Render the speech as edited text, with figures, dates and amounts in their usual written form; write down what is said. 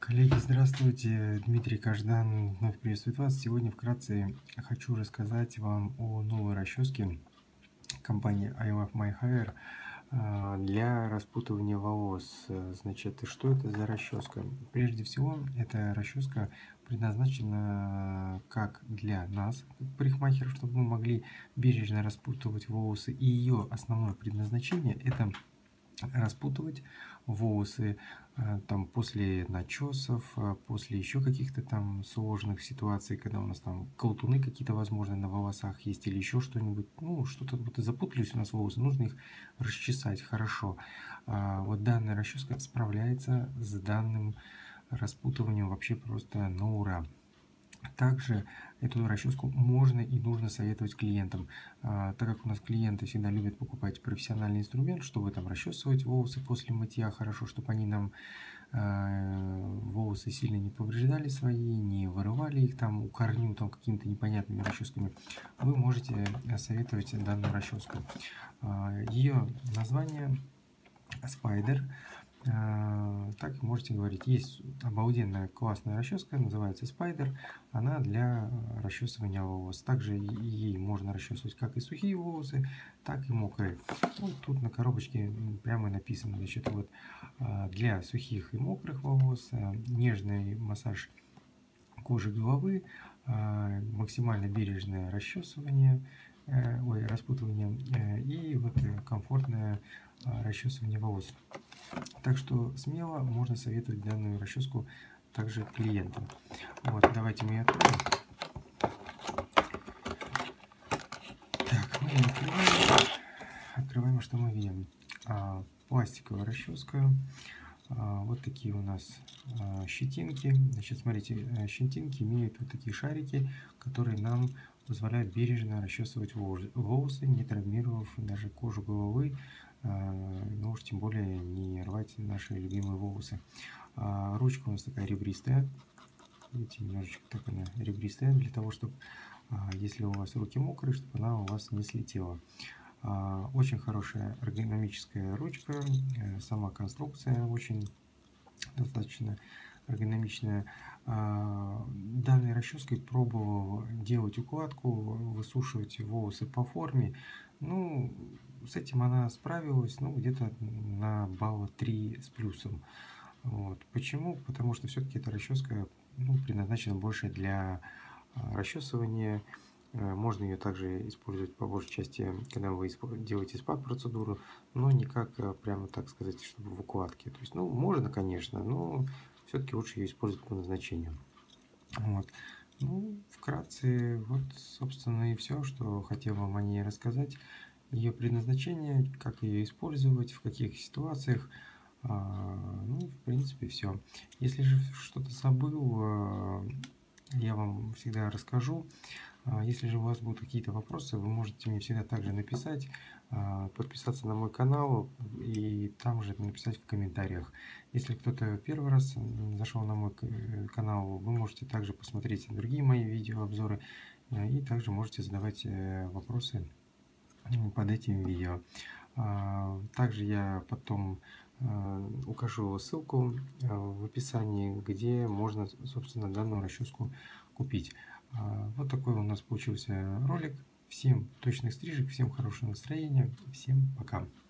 Коллеги, здравствуйте! Дмитрий Каждан вновь приветствует вас. Сегодня вкратце хочу рассказать вам о новой расческе компании I Love My Hair для распутывания волос. Значит, что это за расческа? Прежде всего, эта расческа предназначена как для нас, как парикмахеров, чтобы мы могли бережно распутывать волосы. И ее основное предназначение – это распутывать волосы там после начесов, после еще каких-то там сложных ситуаций, когда у нас там колтуны какие-то, возможно, на волосах есть или еще что-нибудь, ну, что-то вот запутались у нас волосы, нужно их расчесать хорошо. Вот данная расческа справляется с данным распутыванием вообще просто на ура. Также эту расческу можно и нужно советовать клиентам, так как у нас клиенты всегда любят покупать профессиональный инструмент, чтобы там расчесывать волосы после мытья хорошо, чтобы они нам волосы сильно не повреждали свои, не вырывали их там у корню там какими-то непонятными расческами. Вы можете советовать данную расческу. Ее название Spider. Так можете говорить. Есть обалденная классная расческа, называется Spider. Она для расчесывания волос. Также ей можно расчесывать как и сухие волосы, так и мокрые. Вот тут на коробочке прямо написано, значит, вот для сухих и мокрых волос нежный массаж кожи головы, максимально бережное расчесывание, распутывание и вот комфортное расчесывание волос. Так что смело можно советовать данную расческу также клиентам. Вот, давайте мы ее откроем. Так, мы ее открываем. Открываем, что мы видим. Пластиковая расческа. Вот такие у нас щетинки. Значит, смотрите, щетинки имеют вот такие шарики, которые нам позволяют бережно расчесывать волосы, не травмировав даже кожу головы, но уж тем более не рвать наши любимые волосы. Ручка у нас такая ребристая. Видите, немножечко так она ребристая, для того, чтобы, если у вас руки мокрые, чтобы она у вас не слетела. Очень хорошая эргономическая ручка, сама конструкция очень достаточно эргономичная. Данной расческой пробовал делать укладку, высушивать волосы по форме. Ну, с этим она справилась, ну, где-то на балла 3 с плюсом. Вот. Почему? Потому что все-таки эта расческа предназначена больше для расчесывания. Можно ее также использовать по большей части, когда вы делаете спа-процедуру, но не как прямо так сказать, чтобы в укладке. То есть, ну, можно, конечно, но все-таки лучше ее использовать по назначению. Вот. Ну, вкратце, вот, собственно, и все, что хотел вам о ней рассказать. Ее предназначение, как ее использовать, в каких ситуациях. Ну, в принципе, все. Если же что-то забыл, я вам всегда расскажу. Если же у вас будут какие-то вопросы, вы можете мне всегда также написать, подписаться на мой канал и там же написать в комментариях. Если кто-то первый раз зашел на мой канал, вы можете также посмотреть другие мои видеообзоры и также можете задавать вопросы под этим видео. Также я потом укажу ссылку в описании, где можно, собственно, данную расческу купить. Вот такой у нас получился ролик. Всем точных стрижек, всем хорошего настроения, всем пока.